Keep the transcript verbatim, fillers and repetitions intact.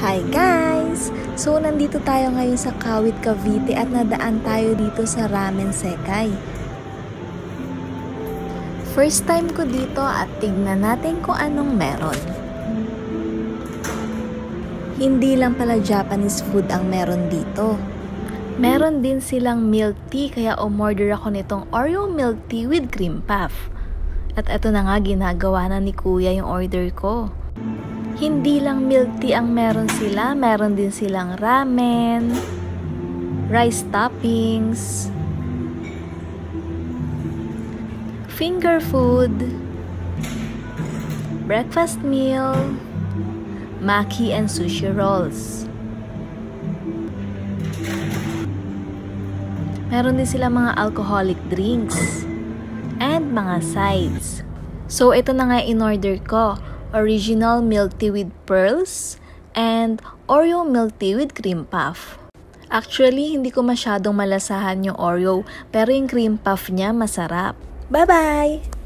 Hi guys! So nandito tayo ngayon sa Kawit, Cavite at nadaan tayo dito sa Ramen Sekai. First time ko dito at tignan natin kung anong meron. Hindi lang pala Japanese food ang meron dito. Meron din silang milk tea kaya umorder ako nitong Oreo milk tea with cream puff. At eto na nga, ginagawa na ni Kuya yung order ko. Hindi lang milk tea ang meron sila, meron din silang ramen, rice toppings, finger food, breakfast meal, maki and sushi rolls. Meron din sila mga alcoholic drinks and mga sides. So ito na nga in-order ko. Original milk tea with pearls and Oreo milk tea with cream puff. Actually, hindi ko masyadong malasahan yung Oreo, pero yung cream puff niya masarap. Bye-bye!